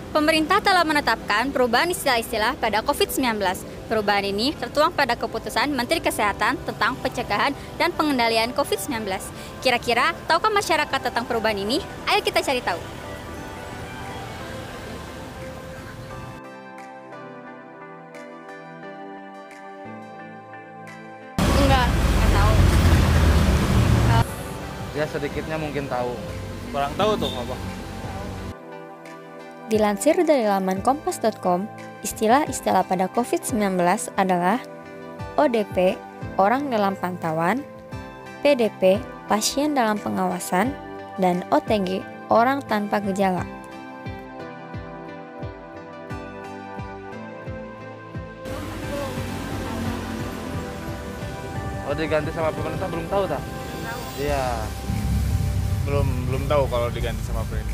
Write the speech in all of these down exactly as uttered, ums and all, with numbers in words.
Pemerintah telah menetapkan perubahan istilah-istilah pada covid sembilan belas. Perubahan ini tertuang pada keputusan Menteri Kesehatan tentang pencegahan dan pengendalian covid sembilan belas. Kira-kira, tahukah masyarakat tentang perubahan ini? Ayo kita cari tahu. Enggak, Nggak tahu. Ya sedikitnya mungkin tahu. Kurang tahu tuh apa? Dilansir dari laman kompas dot com, istilah-istilah pada covid sembilan belas adalah O D P, orang dalam pantauan, P D P, pasien dalam pengawasan, dan O T G, orang tanpa gejala. Oh diganti sama pemerintah belum tahu tak? Iya. Belum belum tahu kalau diganti sama pemerintah.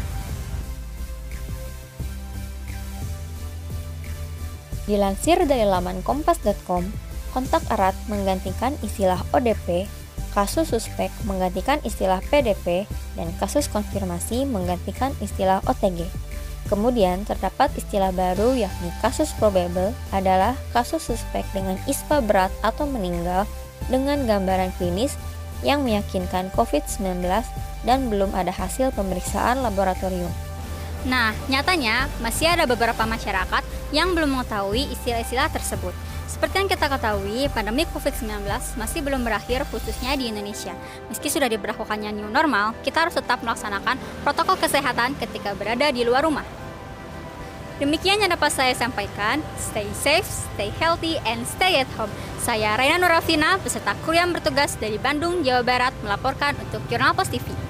Dilansir dari laman kompas dot com, kontak erat menggantikan istilah O D P, kasus suspek menggantikan istilah P D P, dan kasus konfirmasi menggantikan istilah O T G. Kemudian terdapat istilah baru yakni kasus probable adalah kasus suspek dengan ispa berat atau meninggal dengan gambaran klinis yang meyakinkan covid sembilan belas dan belum ada hasil pemeriksaan laboratorium. Nah, nyatanya masih ada beberapa masyarakat yang belum mengetahui istilah-istilah tersebut. Seperti yang kita ketahui, pandemi covid sembilan belas masih belum berakhir khususnya di Indonesia. Meski sudah diberlakukannya new normal, kita harus tetap melaksanakan protokol kesehatan ketika berada di luar rumah. Demikian yang dapat saya sampaikan. Stay safe, stay healthy, and stay at home. Saya Raina Nurafina, peserta kru yang bertugas dari Bandung, Jawa Barat, melaporkan untuk Jurnal Pos T V.